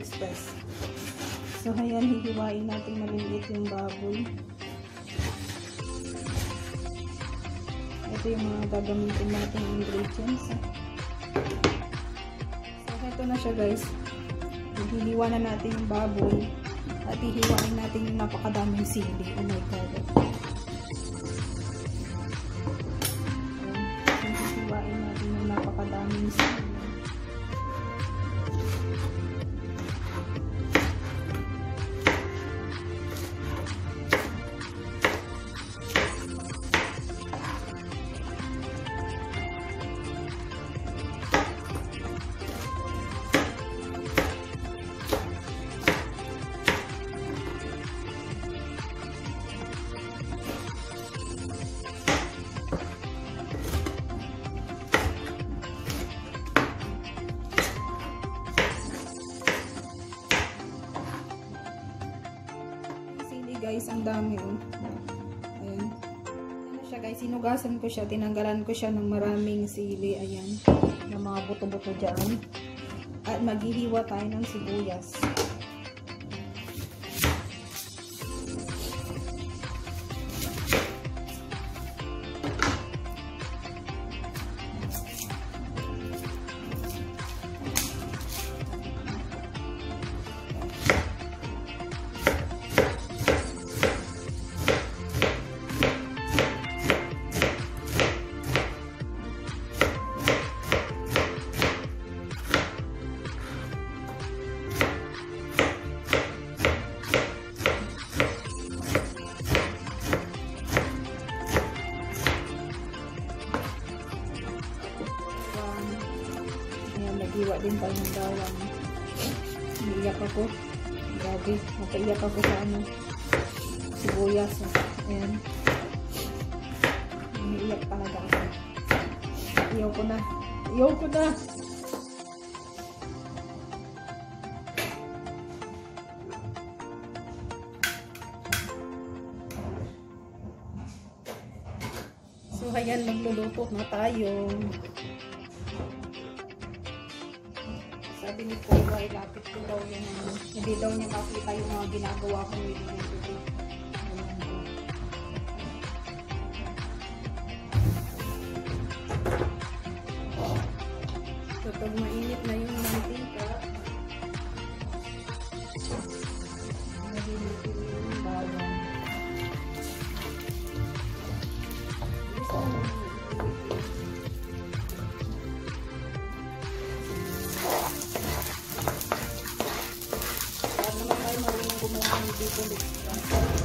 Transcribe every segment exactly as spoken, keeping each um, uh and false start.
Express. So ayan, hihiwain natin maliliit yung baboy. Ito yung mga gagamitin natin ingredients. So ito na siya guys. Hihiliwa na natin yung baboy at hihiwain natin yung napakadaming sili. Oh my god. Ayan. So hihiwain natin yung napakadaming sili. Guys, ang dami oh. Ayan. Ano siya guys, sinugasan ko siya, tinanggalan ko siya ng maraming sili, ayan, ng mga buto-buto dyan. At maghihiwa tayo ng sibuyas. Hiwa din tayo ng bawang. Naiyak ako. Grabe. Napaiyak ako sa ano. Sibuyas. Ayan. Naiyak talaga ako. Iyaw ko na. Iyaw ko na. So, ayan. Magluluto na tayo. Sabi ni Kuya, ilapit ko daw yung ano, hindi daw niya makita yung mga ginagawa ko with YouTube. So, pag mainit na yung mantika, lagyan natin yung bawang. Gusto mo gumawa ng Bicol Express.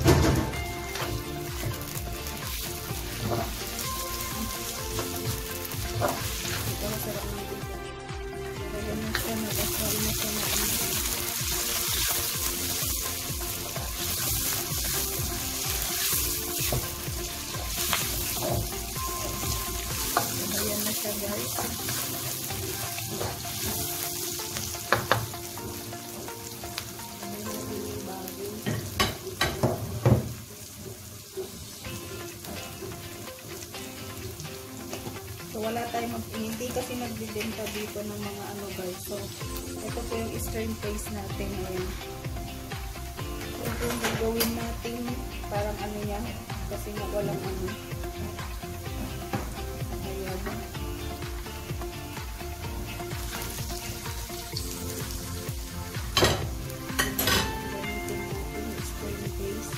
Ito ang sarap ng Bicol. Kaya na siya, nagkasal na siya na ano. Ayan na siya guys. So, wala tayong mag hindi kasi nagbibenta dito ng mga ano guys. So, ito po yung eastern face natin. Ayan. So, ito yung gagawin natin parang ano yan. Kasi nga walang ano. Ayan. Gamitin natin yung eastern face.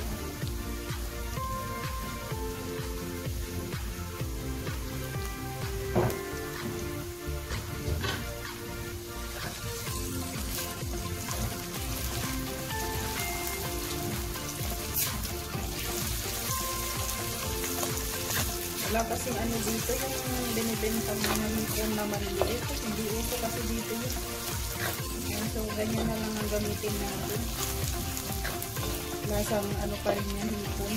Wala kasi ano dito yung binibenta mo ng hipon na maliit. Hindi uso kasi dito yun. Ayan, so ganyan na lang ang gamitin natin. Lasang ano pa rin yan, hipon.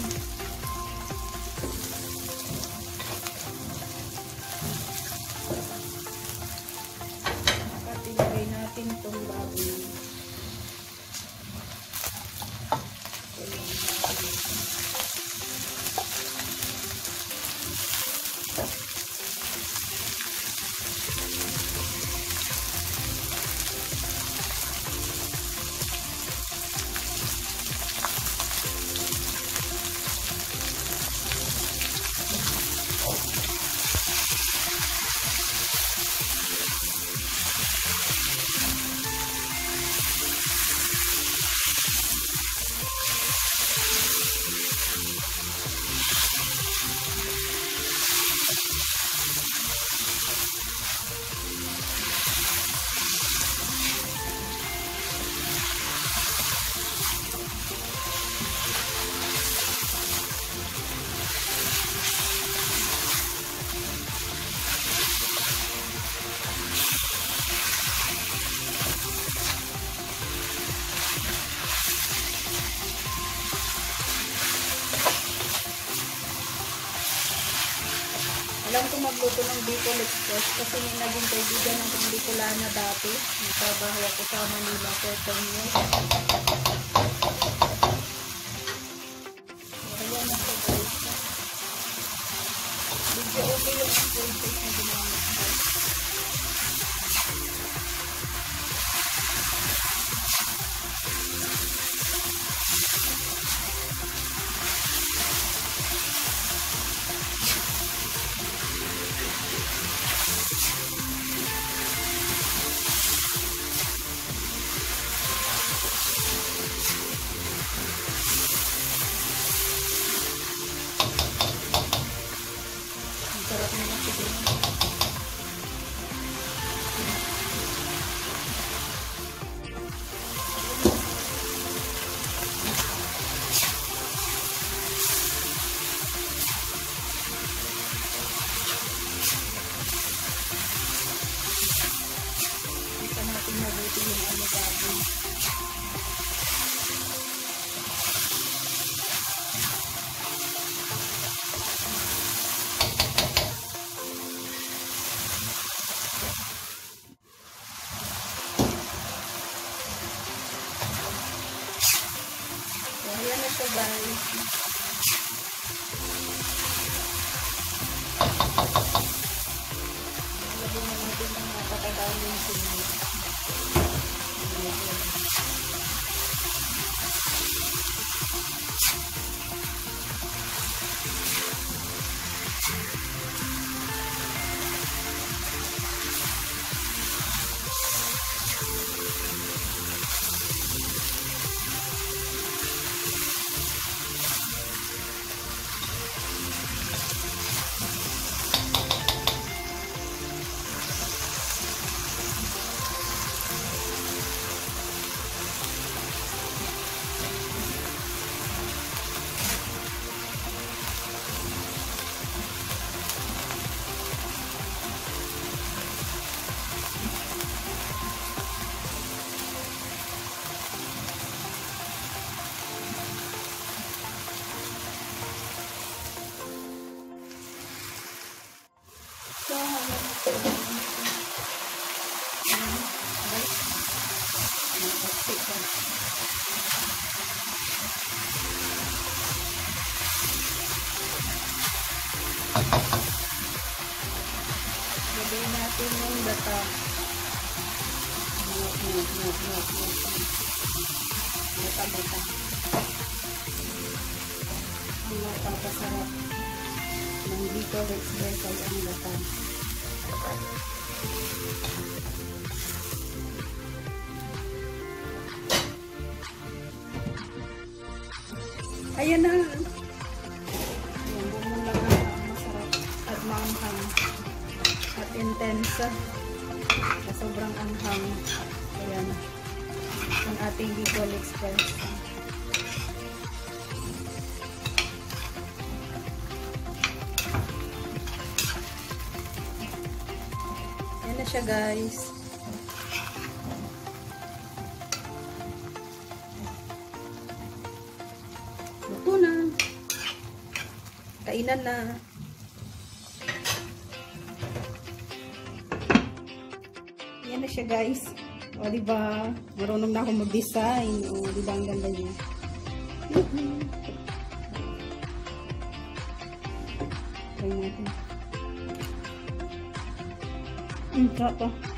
At ilagay natin itong baboy. Alam ko magluto ng Bicol Express kasi naging kaibigan ng kong Bicolana dati. Nagtrabaho ako sa Manila for ten years. Ayan na siya guys. Medyo okay yung strain face na ginamit guys. Sarap naman siguro. Ito natin mabuti yung ano gagawin. Ayan na siya guys. Lagyan na natin ng napakadaming sili. Lagyan natin yung data. Ngok, ngok, ngok, ngok, ngok. Data, data. Ang napakasarap ng Bicol Express ay ang data. Ayan na. Ayan, bumong lang na masarap at maanghang at intense na sobrang anghang. Ayan ang ating Bicol Express. Ayan na siya guys. Luto na. Kainan na. Yan na siya guys. O diba, marunong na ako mag-design. O diba, ang ganda niya. Try natin. Hmm, sarap pa.